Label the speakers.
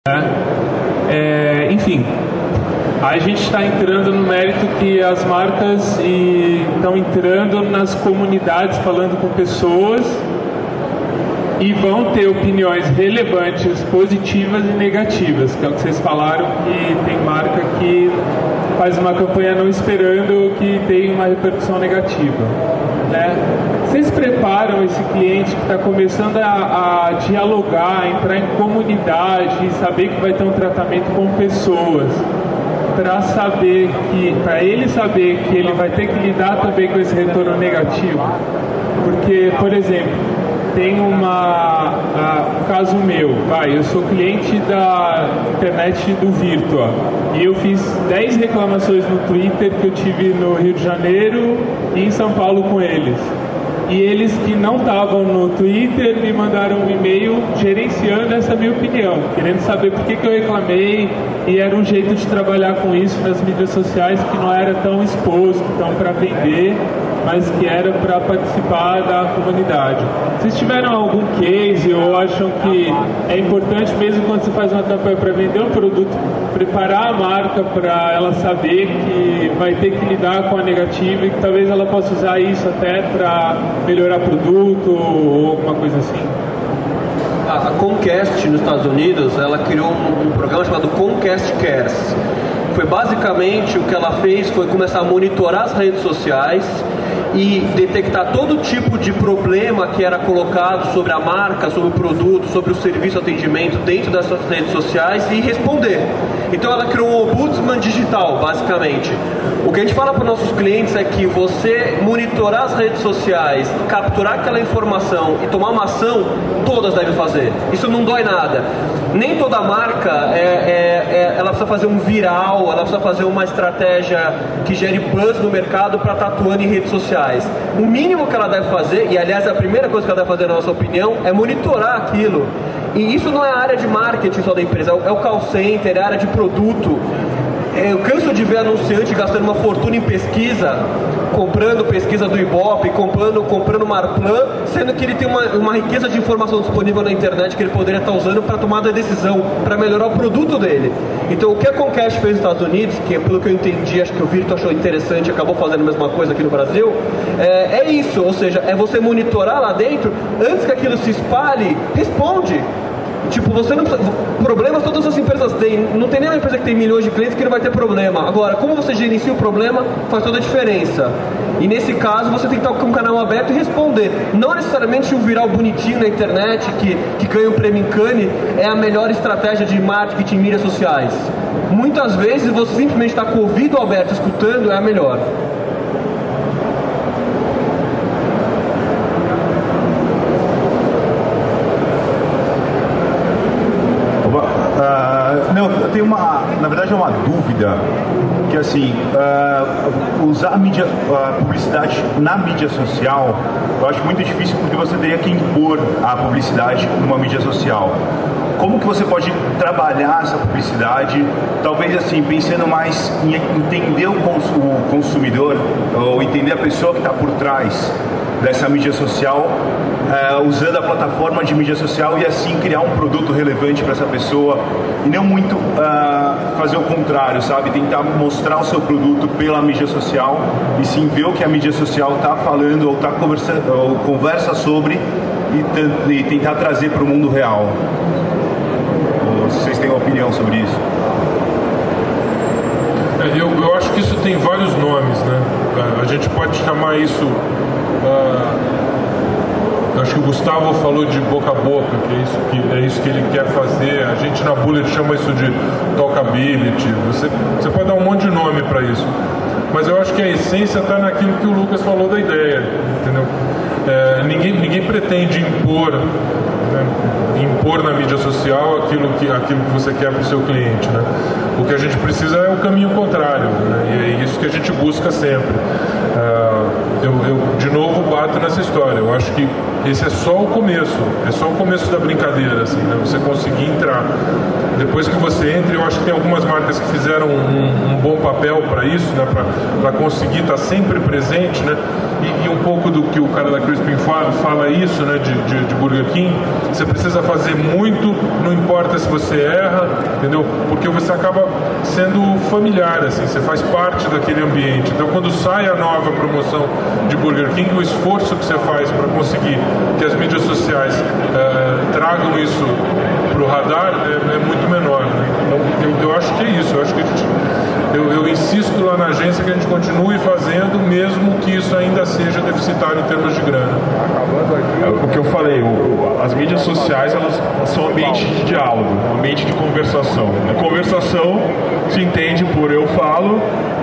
Speaker 1: Enfim, a gente está entrando no mérito que as marcas estão entrando nas comunidades, falando com pessoas, e vão ter opiniões relevantes, positivas e negativas, que é o que vocês falaram, que tem marca que faz uma campanha não esperando que tenha uma repercussão negativa, né? Vocês preparam esse cliente que está começando a dialogar, a entrar em comunidade e saber que vai ter um tratamento com pessoas, para ele saber que ele vai ter que lidar também com esse retorno negativo? Porque, por exemplo, tem um caso meu, eu sou cliente da internet do Virtua e eu fiz 10 reclamações no Twitter que eu tive no Rio de Janeiro e em São Paulo com eles. E eles que não estavam no Twitter me mandaram um e-mail gerenciando essa minha opinião, querendo saber por que eu reclamei, e era um jeito de trabalhar com isso nas mídias sociais que não era tão exposto, tão para vender, mas que era para participar da comunidade. Vocês tiveram algum case ou acham que é importante, mesmo quando você faz uma campanha para vender um produto, preparar a marca para ela saber que vai ter que lidar com a negativa e que talvez ela possa usar isso até para melhorar produto ou alguma coisa assim?
Speaker 2: A Comcast nos Estados Unidos, ela criou um programa chamado Comcast Cares. Foi basicamente o que ela fez foi começar a monitorar as redes sociais e detectar todo tipo de problema que era colocado sobre a marca, sobre o produto, sobre o serviço, atendimento dentro dessas redes sociais e responder. Então ela criou um ombudsman digital, basicamente. O que a gente fala para os nossos clientes é que você monitorar as redes sociais, capturar aquela informação e tomar uma ação, todas devem fazer. Isso não dói nada. Nem toda marca ela precisa fazer um viral, ela precisa fazer uma estratégia que gere buzz no mercado para estar atuando em redes sociais. O mínimo que ela deve fazer, e aliás a primeira coisa que ela deve fazer na nossa opinião, é monitorar aquilo. E isso não é a área de marketing só da empresa, é o call center, é a área de produto. Eu canso de ver anunciante gastando uma fortuna em pesquisa, comprando pesquisa do Ibope, comprando Marplan, sendo que ele tem uma riqueza de informação disponível na internet que ele poderia estar usando para tomar a decisão, para melhorar o produto dele. Então o que a Comcast fez nos Estados Unidos, que pelo que eu entendi, acho que o Virtu achou interessante e acabou fazendo a mesma coisa aqui no Brasil, é isso, ou seja, é você monitorar lá dentro, antes que aquilo se espalhe, responde. Tipo, você não precisa... Problemas todas as empresas têm. Não tem nenhuma empresa que tem milhões de clientes que não vai ter problema. Agora, como você gerencia o problema faz toda a diferença. E nesse caso, você tem que estar com um canal aberto e responder. Não necessariamente um viral bonitinho na internet que ganha um prêmio em Cannes é a melhor estratégia de marketing em mídias sociais. Muitas vezes, você simplesmente está com o ouvido aberto, escutando, é a melhor.
Speaker 3: Não, eu tenho na verdade é uma dúvida, que assim, usar a publicidade na mídia social, eu acho muito difícil porque você teria que impor a publicidade numa mídia social. Como que você pode trabalhar essa publicidade, talvez assim, pensando mais em entender o consumidor, ou entender a pessoa que está por trás dessa mídia social, usando a plataforma de mídia social e assim criar um produto relevante para essa pessoa e não muito fazer o contrário, sabe? Tentar mostrar o seu produto pela mídia social e sim ver o que a mídia social está falando ou está conversando, ou conversa sobre e tentar trazer para o mundo real. Vocês têm uma opinião sobre isso?
Speaker 4: Eu acho que isso tem vários nomes, né? A gente pode chamar isso... acho que o Gustavo falou de boca a boca, que é isso que ele quer fazer. A gente na Bullet chama isso de talkability. Você pode dar um monte de nome para isso, mas eu acho que a essência está naquilo que o Lucas falou da ideia, entendeu? Ninguém pretende impor na mídia social aquilo que você quer para o seu cliente, né? O que a gente precisa é o caminho contrário, né? E é isso que a gente busca sempre. Eu de novo bato nessa história. Eu acho que esse é só o começo da brincadeira, assim, né? Você conseguir entrar. Depois que você entra, eu acho que tem algumas marcas que fizeram um bom papel para isso, né? Para conseguir estar sempre presente, né? E um pouco do que o cara da Crispin fala isso, né? De Burger King, você precisa fazer muito, não importa se você erra, entendeu? Porque você acaba sendo familiar, assim, você faz parte daquele ambiente. Então, quando sai a nova promoção de Burger King, o esforço que você faz para conseguir que as mídias sociais tragam isso para o radar é muito menor, né? Então, eu acho que é isso. Eu acho que eu insisto lá na agência que a gente continue fazendo, mesmo que isso ainda seja deficitário em termos de grana.
Speaker 5: O que eu falei, as mídias sociais, elas são ambiente de diálogo, ambiente de conversação. A conversação se entende por eu falo